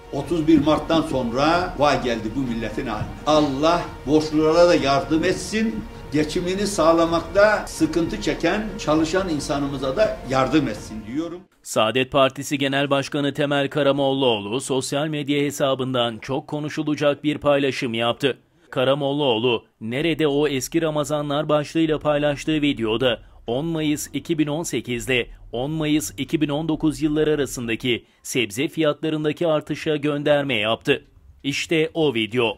31 Mart'tan sonra vay geldi bu milletin haline. Allah borçlulara da yardım etsin. Geçimini sağlamakta sıkıntı çeken, çalışan insanımıza da yardım etsin diyorum. Saadet Partisi Genel Başkanı Temel Karamollaoğlu sosyal medya hesabından çok konuşulacak bir paylaşım yaptı. Karamollaoğlu, "Nerede o eski Ramazanlar?" başlığıyla paylaştığı videoda 10 Mayıs 2018 ile 10 Mayıs 2019 yılları arasındaki sebze fiyatlarındaki artışa gönderme yaptı. İşte o video.